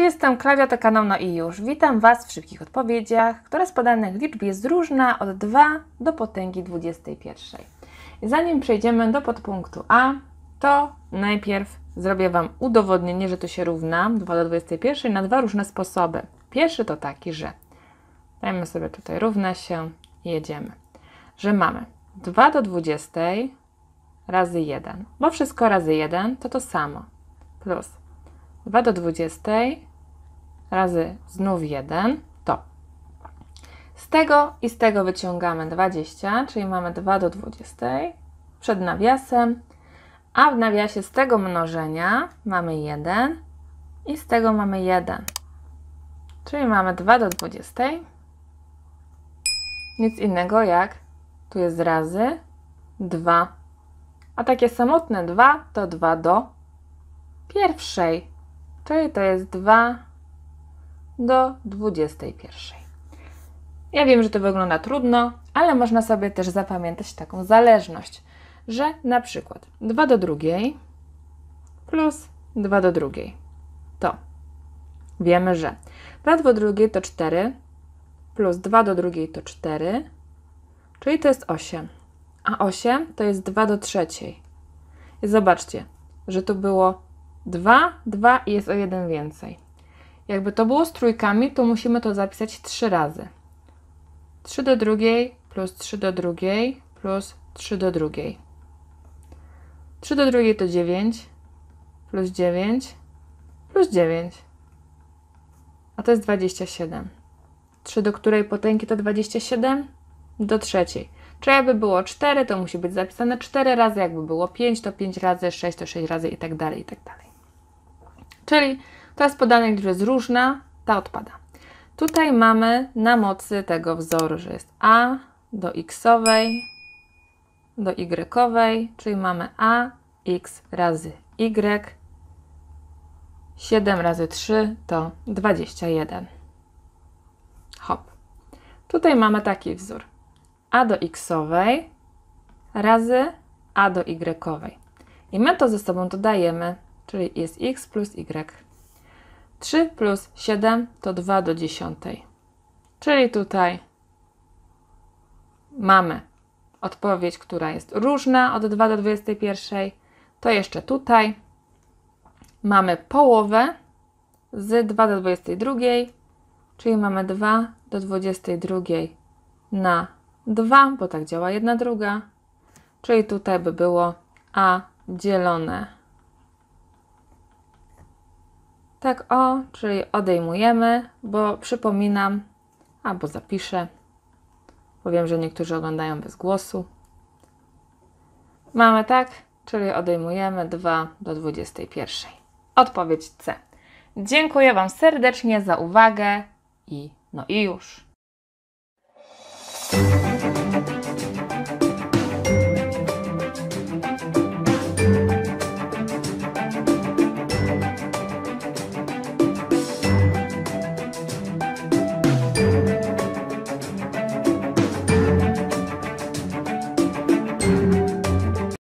jestem Klaudia, to kanał No i już. Witam Was w szybkich odpowiedziach, która z podanych liczb jest różna od 2 do potęgi 21. I zanim przejdziemy do podpunktu A, to najpierw zrobię Wam udowodnienie, że to się równa 2 do 21 na dwa różne sposoby. Pierwszy to taki, że dajmy sobie tutaj równa się i jedziemy. Że mamy 2 do 20 razy 1, bo wszystko razy 1 to to samo, plus 2 do 20 razy znów 1 to. Z tego i z tego wyciągamy 20, czyli mamy 2 do 20 przed nawiasem, a w nawiasie z tego mnożenia mamy 1 i z tego mamy 1. Czyli mamy 2 do 20. Nic innego jak tu jest razy 2. A takie samotne 2 to 2 do pierwszej. Czyli to jest 2 do 21. Ja wiem, że to wygląda trudno, ale można sobie też zapamiętać taką zależność, że na przykład 2 do drugiej plus 2 do drugiej to wiemy, że 2 do drugiej to 4 plus 2 do drugiej to 4, czyli to jest 8. A 8 to jest 2 do trzeciej. I zobaczcie, że tu było 2, 2 i jest o 1 więcej. Jakby to było z trójkami, to musimy to zapisać 3 razy. 3 do drugiej plus 3 do drugiej plus 3 do drugiej. 3 do drugiej to 9 plus 9 plus 9. A to jest 27. 3 do której potęgi to 27? Do trzeciej. Czy jakby było 4, to musi być zapisane 4 razy, jakby było 5, to 5 razy, 6 to 6 razy i tak dalej, i tak dalej. Czyli to jest podane, gdzie jest różna, ta odpada. Tutaj mamy na mocy tego wzoru, że jest a do x-owej, do y-owej, czyli mamy ax razy y, 7 razy 3 to 21. Hop. Tutaj mamy taki wzór. A do x-owej razy a do y-owej. I my to ze sobą dodajemy, czyli jest x plus y. 3 plus 7 to 2 do 10. Czyli tutaj mamy odpowiedź, która jest różna od 2 do 21. To jeszcze tutaj mamy połowę z 2 do 22, czyli mamy 2 do 22 na 2, bo tak działa 1/2. Czyli tutaj by było a dzielone tak o, czyli odejmujemy, bo przypominam, albo zapiszę, bo wiem, że niektórzy oglądają bez głosu. Mamy tak, czyli odejmujemy 2 do 21. Odpowiedź C. Dziękuję Wam serdecznie za uwagę i no i już.